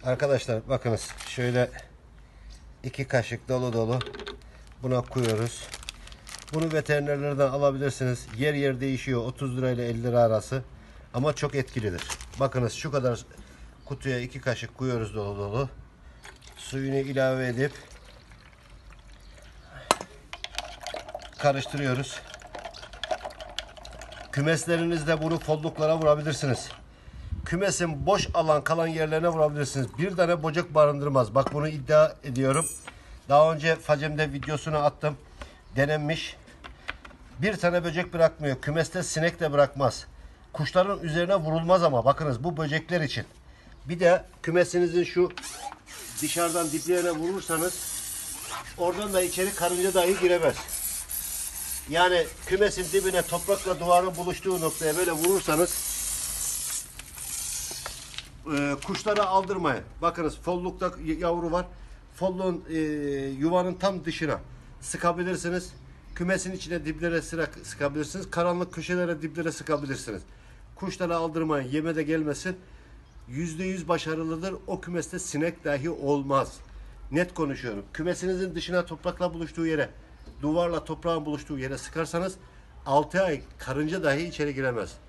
Arkadaşlar bakınız şöyle 2 kaşık dolu dolu buna koyuyoruz. Bunu veterinerlerden alabilirsiniz. Yer yer değişiyor. 30 lira ile 50 lira arası. Ama çok etkilidir. Bakınız şu kadar kutuya 2 kaşık koyuyoruz dolu dolu. Suyunu ilave edip karıştırıyoruz. Kümeslerinizde bunu folluklara vurabilirsiniz. Kümesin boş alan kalan yerlerine vurabilirsiniz. Bir tane böcek barındırmaz. Bak bunu iddia ediyorum. Daha önce Facem'de videosunu attım. Denenmiş. Bir tane böcek bırakmıyor. Kümeste sinek de bırakmaz. Kuşların üzerine vurulmaz ama bakınız bu böcekler için. Bir de kümesinizin şu dışarıdan diplerine vurursanız oradan da içeri karınca dahi giremez. Yani kümesin dibine toprakla duvarın buluştuğu noktaya böyle vurursanız kuşları aldırmayın. Bakınız follukta yavru var. Folluğun yuvanın tam dışına sıkabilirsiniz. Kümesin içine diplere sıkabilirsiniz. Karanlık köşelere diplere sıkabilirsiniz. Kuşları aldırmayın. Yeme de gelmesin. %100 başarılıdır. O kümeste sinek dahi olmaz. Net konuşuyorum. Kümesinizin dışına toprakla buluştuğu yere, duvarla toprağın buluştuğu yere sıkarsanız 6 ay karınca dahi içeri giremez.